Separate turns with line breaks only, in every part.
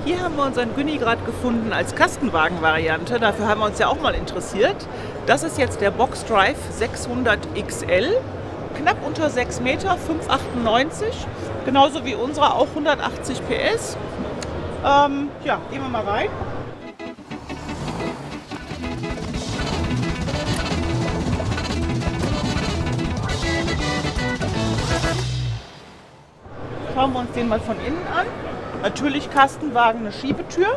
Hier haben wir unseren Günni gerade gefunden als Kastenwagen-Variante. Dafür haben wir uns ja auch mal interessiert. Das ist jetzt der Boxdrive 600 XL. Knapp unter 6 Meter, 5,98. Genauso wie unsere, auch 180 PS. Ja, gehen wir mal rein. Schauen wir uns den mal von innen an. Natürlich Kastenwagen, eine Schiebetür.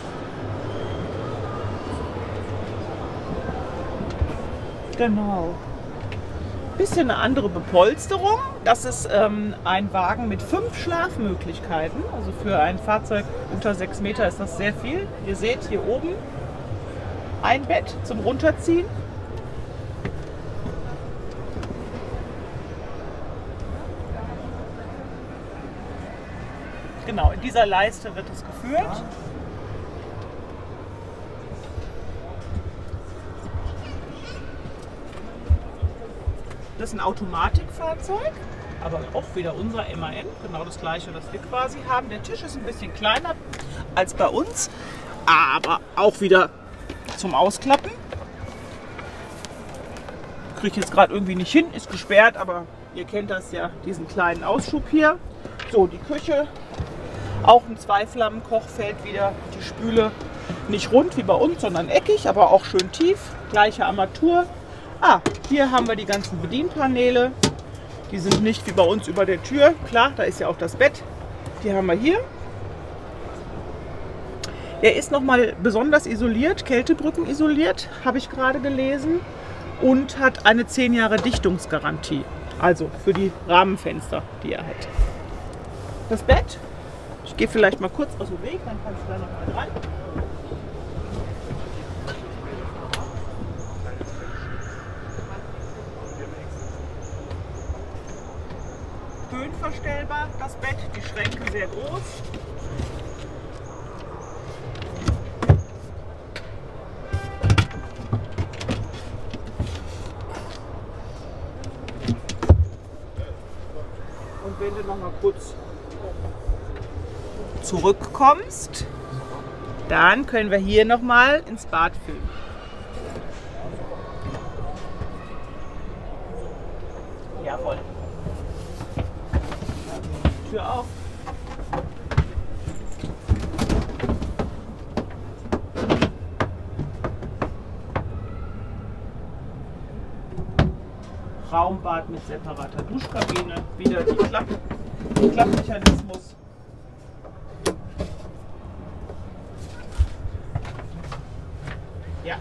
Genau. Bisschen eine andere Bepolsterung. Das ist ein Wagen mit 5 Schlafmöglichkeiten. Also für ein Fahrzeug unter 6 Meter ist das sehr viel. Ihr seht hier oben ein Bett zum Runterziehen. Genau, in dieser Leiste wird es geführt. Das ist ein Automatikfahrzeug, aber auch wieder unser MAN, genau das gleiche, was wir quasi haben. Der Tisch ist ein bisschen kleiner als bei uns, aber auch wieder zum Ausklappen. Kriege ich jetzt gerade irgendwie nicht hin, ist gesperrt, aber ihr kennt das ja, diesen kleinen Ausschub hier. So, die Küche, auch ein 2-Flammen-Kochfeld wieder, die Spüle nicht rund wie bei uns, sondern eckig, aber auch schön tief, gleiche Armatur. Hier haben wir die ganzen Bedienpaneele. Die sind nicht wie bei uns über der Tür. Klar, da ist ja auch das Bett. Die haben wir hier. Er ist nochmal besonders isoliert, Kältebrücken isoliert, habe ich gerade gelesen. Und hat eine 10 Jahre Dichtungsgarantie. Also für die Rahmenfenster, die er hat. Das Bett. Ich gehe vielleicht mal kurz aus dem Weg, dann kannst du da noch mal rein. Höhenverstellbar, das Bett, die Schränke sehr groß. Und wenn du noch mal kurz zurückkommst, dann können wir hier noch mal ins Bad filmen. Jawohl. Tür auf. Raumbad mit separater Duschkabine. Wieder die Klappmechanismus. Ja.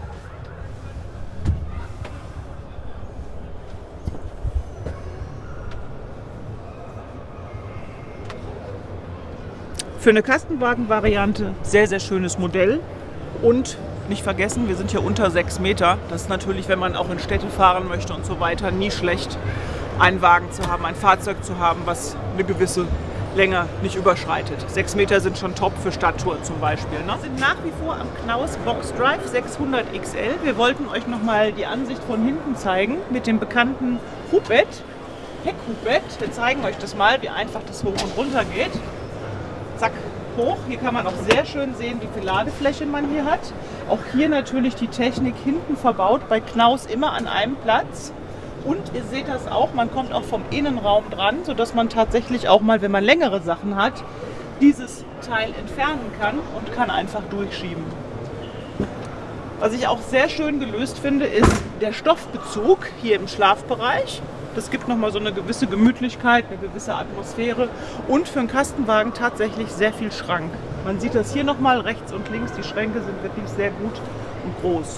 Für eine Kastenwagen-Variante sehr, sehr schönes Modell. Und nicht vergessen, wir sind hier unter 6 Meter. Das ist natürlich, wenn man auch in Städte fahren möchte und so weiter, nie schlecht, einen Wagen zu haben, ein Fahrzeug zu haben, was eine gewisse Länge nicht überschreitet. 6 Meter sind schon top für Stadttouren zum Beispiel. Ne? Wir sind nach wie vor am Knaus Boxdrive 600 XL. Wir wollten euch nochmal die Ansicht von hinten zeigen mit dem bekannten Hubbett, Heckhubbett. Wir zeigen euch das mal, wie einfach das hoch und runter geht. Zack, hoch. Hier kann man auch sehr schön sehen, wie viel Ladefläche man hier hat. Auch hier natürlich die Technik hinten verbaut, bei Knaus immer an einem Platz. Und ihr seht das auch, man kommt auch vom Innenraum dran, sodass man tatsächlich auch mal, wenn man längere Sachen hat, dieses Teil entfernen kann und kann einfach durchschieben. Was ich auch sehr schön gelöst finde, ist der Stoffbezug hier im Schlafbereich. Das gibt nochmal so eine gewisse Gemütlichkeit, eine gewisse Atmosphäre und für einen Kastenwagen tatsächlich sehr viel Schrank. Man sieht das hier nochmal rechts und links, die Schränke sind wirklich sehr gut und groß.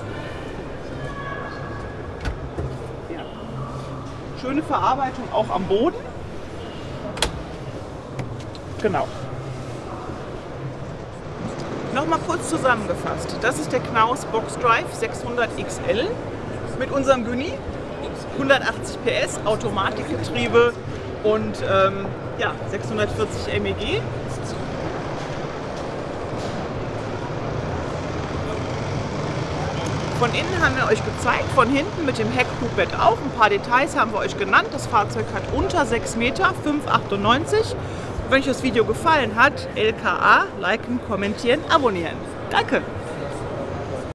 Ja. Schöne Verarbeitung auch am Boden. Genau. Nochmal kurz zusammengefasst. Das ist der Knaus Boxdrive 600 XL mit unserem Günni. 180 PS, Automatikgetriebe und ja, 640 MEG. Von innen haben wir euch gezeigt, von hinten mit dem Heckhubbett auch. Ein paar Details haben wir euch genannt. Das Fahrzeug hat unter 6 Meter, 5,98 Wenn euch das Video gefallen hat, LKA, liken, kommentieren, abonnieren. Danke!